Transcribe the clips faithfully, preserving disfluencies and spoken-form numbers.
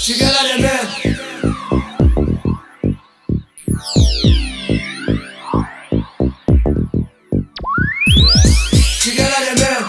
Jikela The Man. Jikela The Man.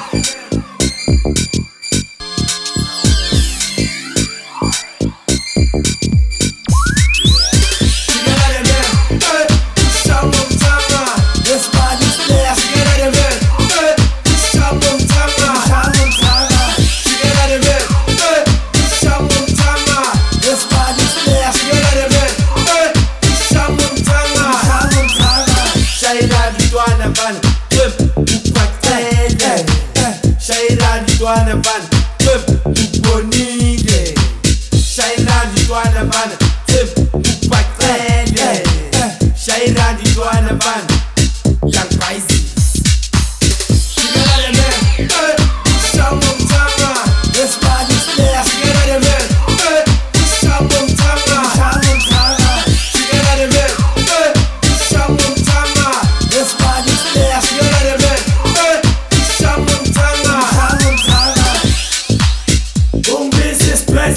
Jikela The Man. Hey, Tshabalala. This body's there. Jikela The Man. Hey, Tshabalala. Jikela The Man. Hey, Tshabalala. This body's there. Jikela The Man. Hey, Tshabalala. Shaira Litwana Ban. Whip, Ukwatele. Shaira Litwana Ban. Whip, Ubonile. Shaira Litwana Ban. Whip, Ukwatele. Shaira Litwana Ban. Young Pisces. Jikela The Man. Hey, Tshabalala. This body's there. Jikela The Man. Hey, Tshabalala. Jikela The Man. Hey, Tshabalala. This body's there. Jikela The Man. Hey, Tshabalala. Boom, this is spread.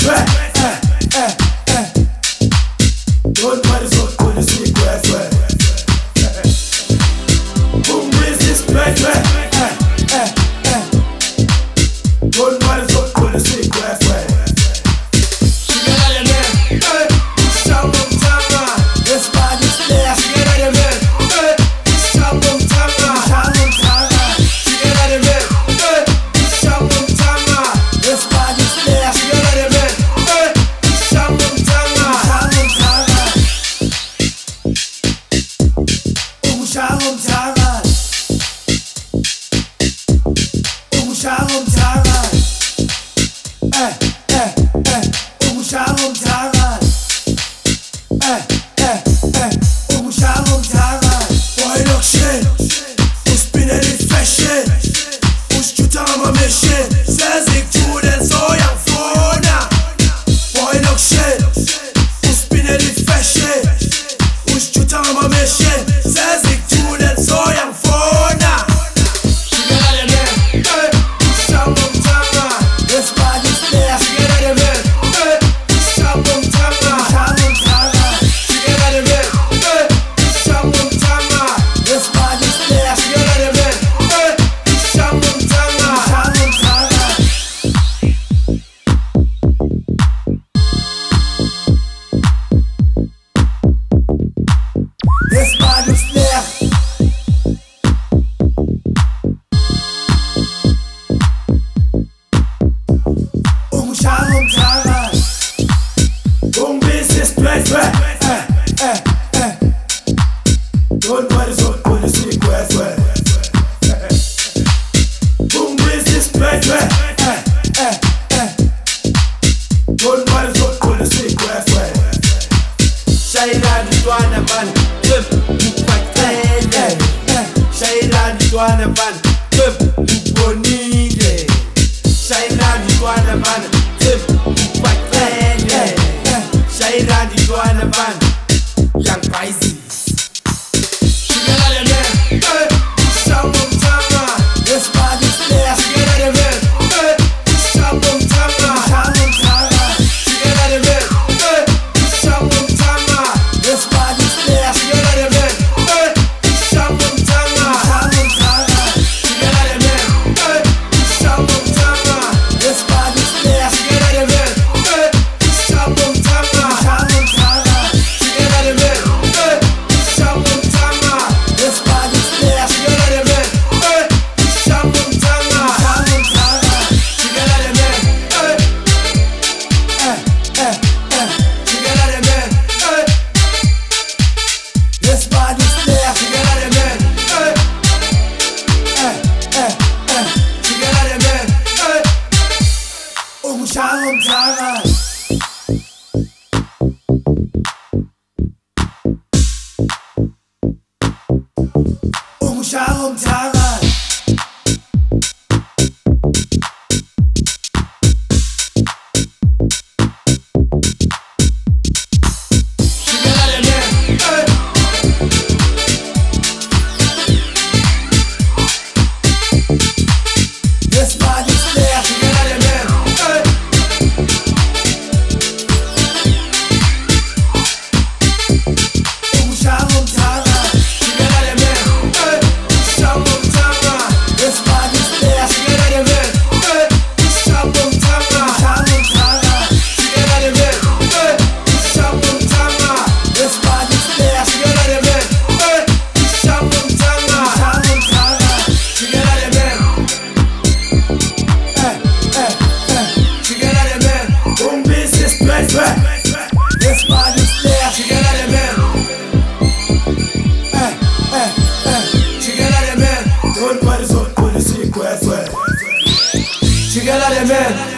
Don't worry, so good is the question. Boom, this is spread. Don't worry, so good is the question. Jikela The Man. Hey, Tshabalala. This body's there. Jikela The Man. Hey, Tshabalala. Jikela The Man. Hey, Tshabalala. This body's there. Jikela The Man. Hey, Tshabalala. Umshaya umthakathi. Umshaya umthakathi. Eh, eh, eh. Umshaya umthakathi. Eh, eh, eh. Umshaya umthakathi. Boy, look shit. Uspinel ifashion. Usijutha ngama-mission. Sezikuthule soyangifuna. Boy, look shit. Uspinel ifashion. Usijutha ngama-mission. Sezikuthule soyangifuna. Jikela The Man. Hey, Tshabalala. This body's there. Jikela The Man. Hey, Tshabalala. Jikela The Man. Hey, Tshabalala. This body's there. Jikela The Man. Hey, Tshabalala. This body's there. Umshaya umthakathi. Umbisi spread. Don't worry, so good is the question. Umbisi spread. Don't worry, so good is the question. Shaira Litwana Ban. Whip, Ukwatele. Shaira Litwana Ban. Whip, Ubonile. Shaira Litwana Ban. Whip, Ukwatele. Shaira Litwana Ban. Young Pisces. Jikela The Man. Hey, Tshabalala. This body's there. Jikela The Man. Hey, Tshabalala. Jikela The Man. Hey, Tshabalala. This body's there. Jikela The Man. Hey, Tshabalala. Jikela The Man. Hey, Tshabalala. This body's there. Jikela The Man. Hey, Tshabalala. Jikela The Man. Hey, Tshabalala. This body's there. Jikela The Man. Hey, Tshabalala. Jikela The Man. Hey, eh, eh, eh. Jikela The Man. Hey, this body's there. Jikela The Man. Hey, eh, eh, eh. Jikela The Man. Hey, umshaya umthakathi. Umshaya umthakathi. Jikela The Man. Hey, this body's there. Jikela The Man. Hey, man.